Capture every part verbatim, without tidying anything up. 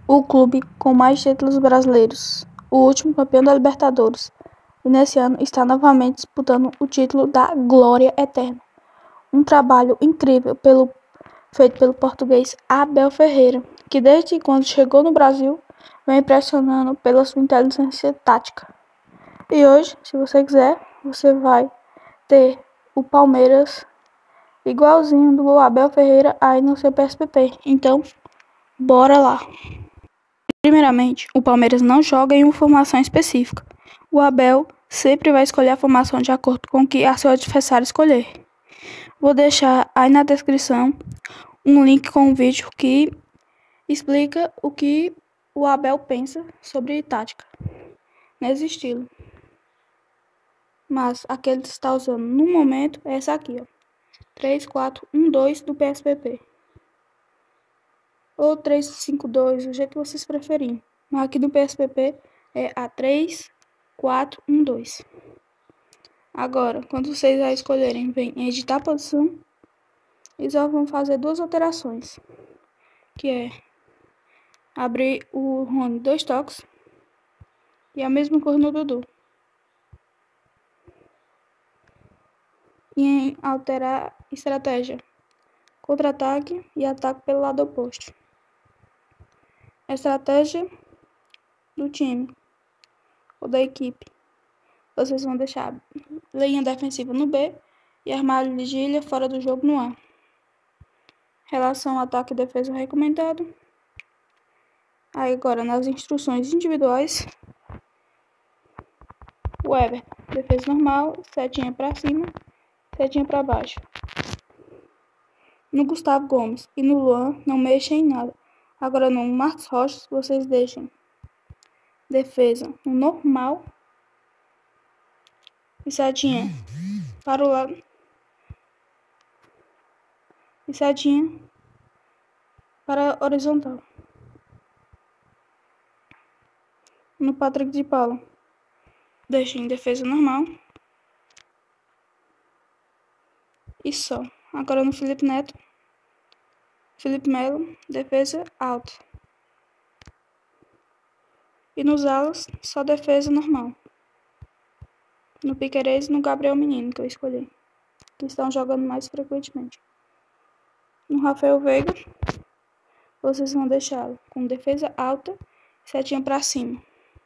o clube com mais títulos brasileiros, o último campeão da Libertadores, e nesse ano está novamente disputando o título da Glória Eterna. Um trabalho incrível pelo, feito pelo português Abel Ferreira, que desde quando chegou no Brasil vem impressionando pela sua inteligência tática. E hoje, se você quiser, você vai ter o Palmeiras igualzinho do Abel Ferreira aí no seu P S P P. Então, bora lá! Primeiramente, o Palmeiras não joga em uma formação específica. O Abel sempre vai escolher a formação de acordo com o que a seu adversário escolher. Vou deixar aí na descrição um link com um vídeo que explica o que o Abel pensa sobre tática nesse estilo. Mas a que ele está usando no momento é essa aqui, ó. três quatro um dois do P S P P. Ou três cinco dois, do jeito que vocês preferirem. Mas aqui do P S P P é a três quatro um dois. Agora, quando vocês já escolherem, vem em editar a posição e só vão fazer duas alterações, que é abrir o Rony dois toques e a mesma cor no Dudu. E em alterar estratégia, contra-ataque e ataque pelo lado oposto. Estratégia do time ou da equipe. Vocês vão deixar linha defensiva no B e armadilha fora do jogo no A. Relação ataque e defesa recomendado. Aí agora nas instruções individuais, o Everton, defesa normal, setinha para cima, setinha para baixo. No Gustavo Gomes e no Luan não mexem em nada. Agora no Marcos Rocha vocês deixem defesa no normal e setinha para o lado e setinha para a horizontal. No Patrick de Paula, deixem defesa normal e só. Agora no Felipe Neto, Felipe Melo, defesa alta. E nos alas, só defesa normal. No Piquerez e no Gabriel Menino, que eu escolhi, que estão jogando mais frequentemente. No Rafael Veiga, vocês vão deixá-lo com defesa alta, setinha para cima.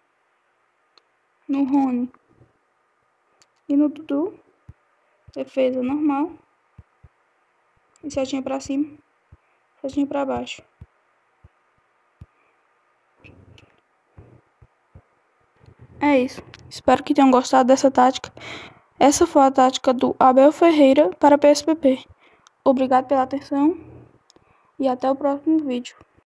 No Rony e no Dudu, defesa normal e setinha para cima, setinha para baixo. É isso. Espero que tenham gostado dessa tática. Essa foi a tática do Abel Ferreira para P S P P. Obrigado pela atenção e até o próximo vídeo.